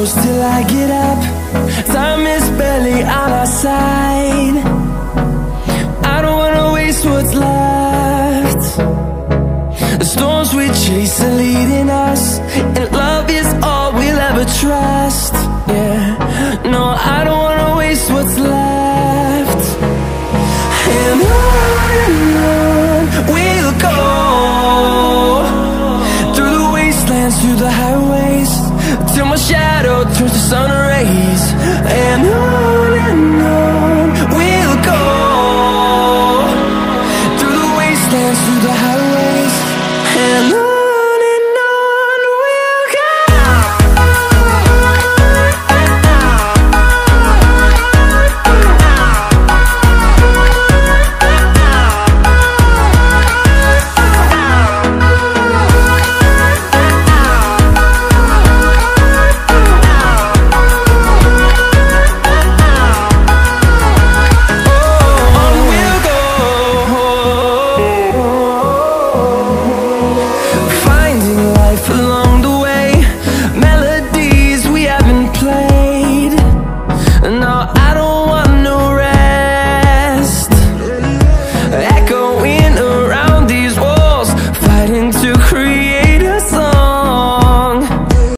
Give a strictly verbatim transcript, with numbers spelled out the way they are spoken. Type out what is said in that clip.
close till I get up. Time is barely on our side. I don't wanna waste what's left. The storms we chase are leading us, and love is all we'll ever trust. Yeah, no, I don't wanna waste what's left. And on and on we'll go, through the wastelands, through the highways, till my shadow